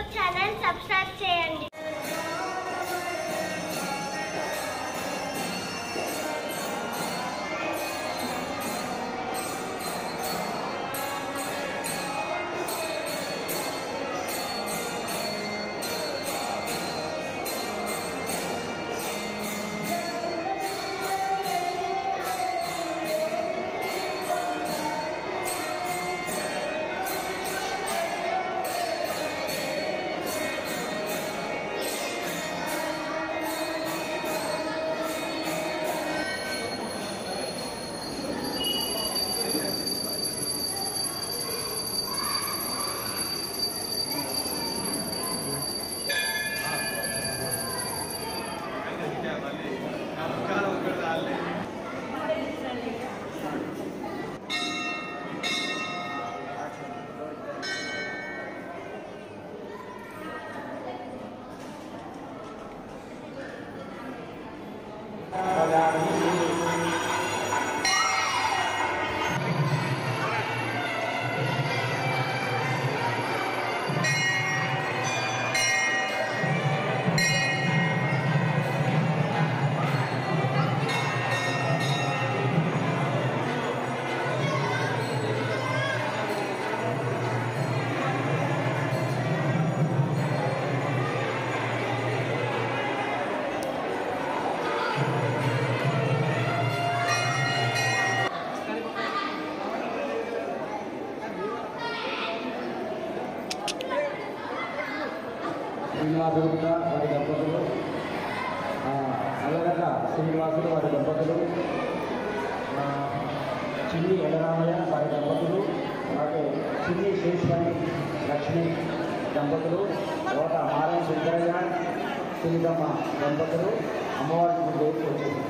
Channel subscribe చేయండి. శ్రీనివాసుడు వారి దంపతులు, అల్లగడ్డ శ్రీనివాసుడు వారి దంపతులు, చిన్ని ఎలరామయ్య వారి దంపతులు, అలాగే చిన్ని శేషమణి లక్ష్మి దంపతులు, తర్వాత మారం శంకరయ్య సునీతమ్మ దంపతులు అమ్మవారి గుడికి వచ్చారు.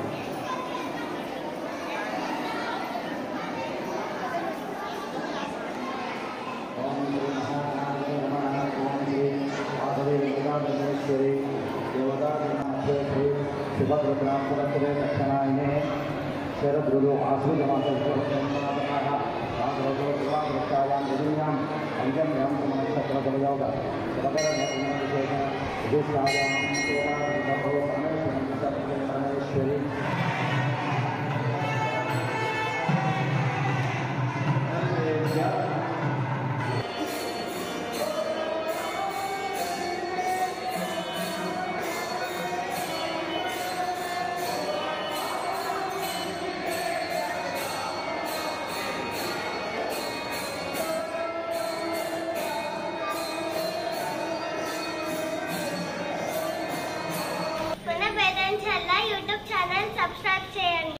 వెంకటాధరేశ్వరి దేవతా శుభద్రపురే దక్షిణాయనే శరదృలు ఆశ్రితమాసృతాయాం పంచమ్యాం నక్షత్రయోగ పరమేశ్వరి